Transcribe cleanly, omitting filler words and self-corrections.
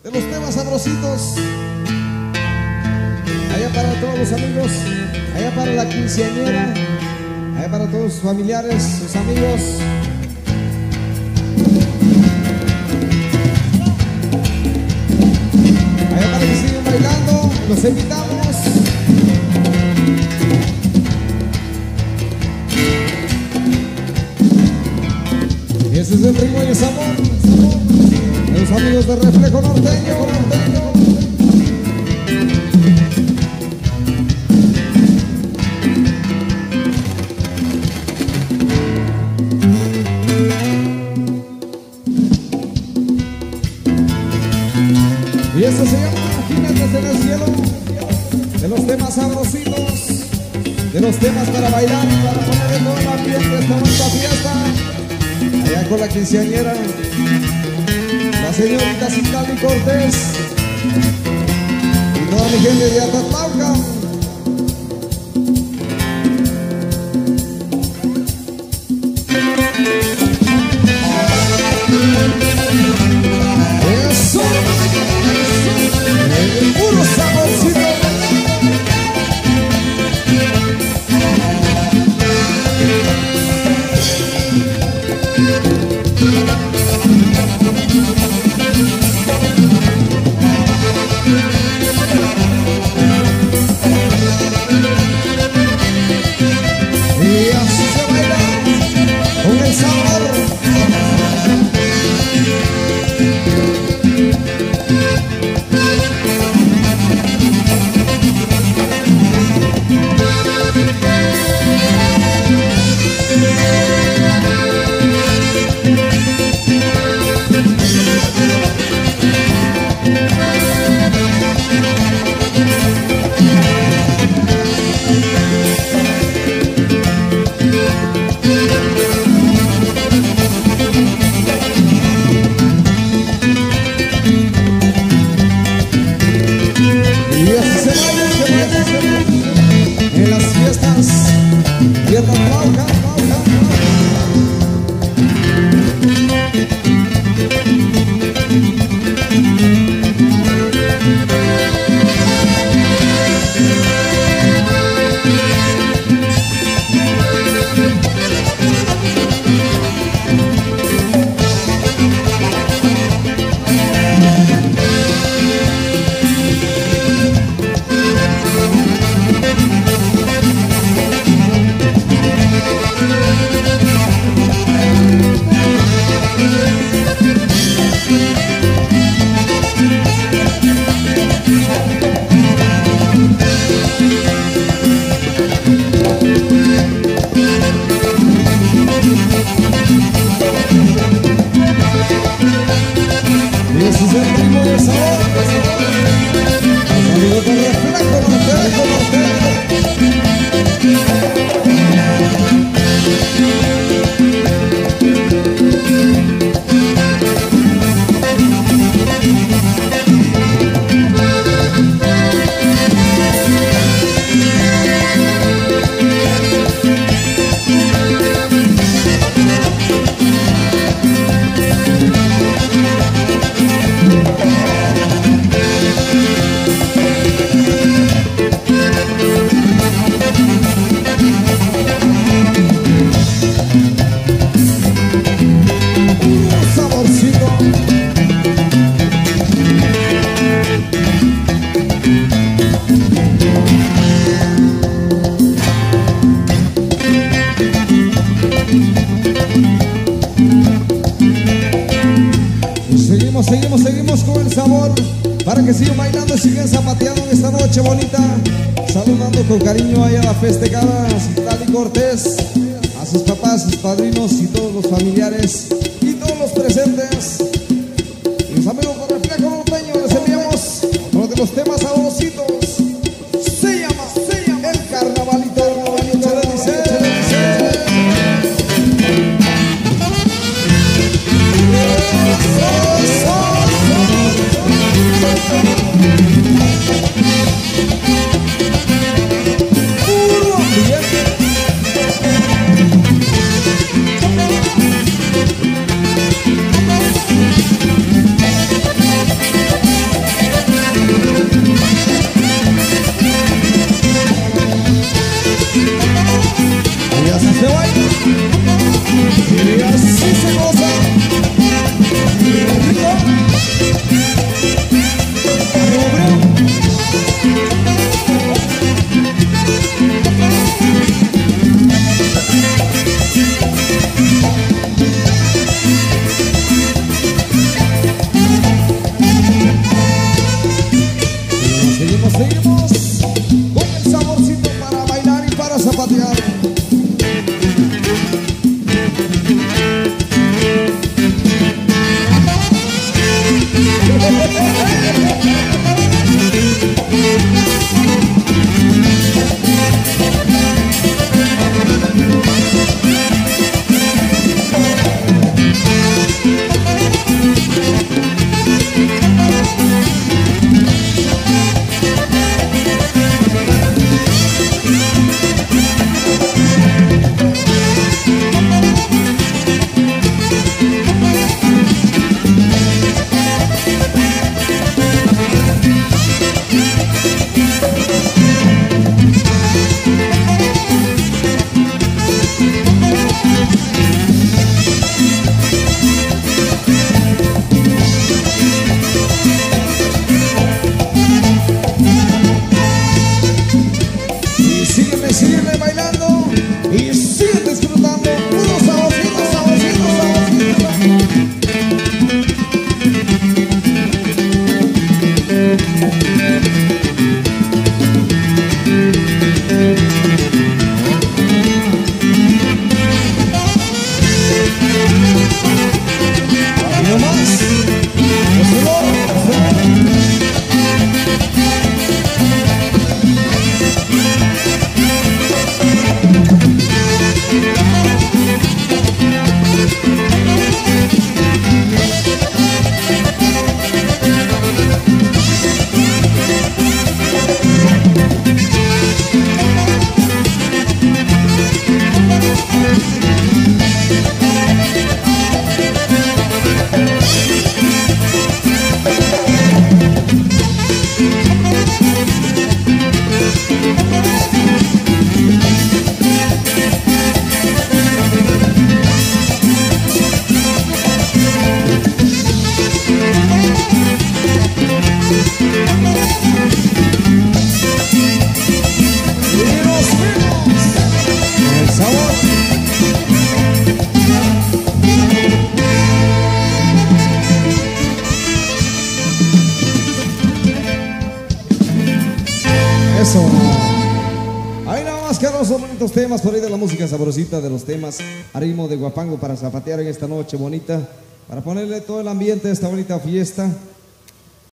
de los temas sabrositos. Allá para todos los amigos, allá para la quinceañera, allá para todos sus familiares, sus amigos. Allá para que sigan bailando, los invitamos. Y ese es el ritmo y el sabor de los amigos de Reflejo Norteño. Y esto se llama Jinetes en el Cielo, de los temas sabrositos, de los temas para bailar, para poner en todo el ambiente esta bonita fiesta. Allá con la quinceañera, la señorita Citlali Cortés y toda mi gente de Atatlauca. Eso, el puro saborcito. Y así se baila con el sabor. En las fiestas y en la flauta. Y ese es el ritmo del sabor. Los amigos de Reflejo Norteño. Seguimos con el sabor para que sigan bailando y sigan zapateando en esta noche bonita. Saludando con cariño allá a la festejada Citlali Cortés, a sus papás, sus padrinos y todos los familiares y todos los presentes. Y los amigos con Reflejo Norteño les enviamos otro de los temas sabrositos. Se llama El Carnavalito. Puro ambiente. Eso. Ahí nada más quedaron esos bonitos temas por ahí de la música sabrosita, de los temas a ritmo de guapango para zapatear en esta noche bonita, para ponerle todo el ambiente de esta bonita fiesta.